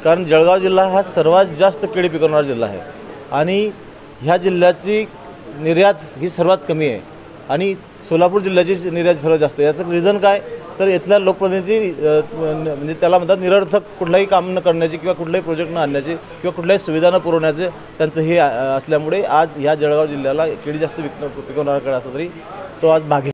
कारण जळगाव जिल्हा हा सर्वात जास्त केळी पिकवणारा जिल्हा आहे आणि ह्या जिल्ह्याची निर्यात ही सर्वात कमी आहे आणि सोलापूर जिल्ह्याची निर्यात सर्वात जास्त आहे। याचं रिझन काय तर इथल्या लोकप्रतिनिधी म्हणजे त्याला म्हणतात निरर्थक कुठलाही काम न करण्याची किंवा कुठलाही प्रोजेक्ट न आणण्याची किंवा कुठल्याही सुविधा न पुरवण्याचे त्यांचं हे असल्यामुळे आज ह्या जळगाव जिल्ह्याला केळी जास्त पिकवणारा असला तरी तो आज मागे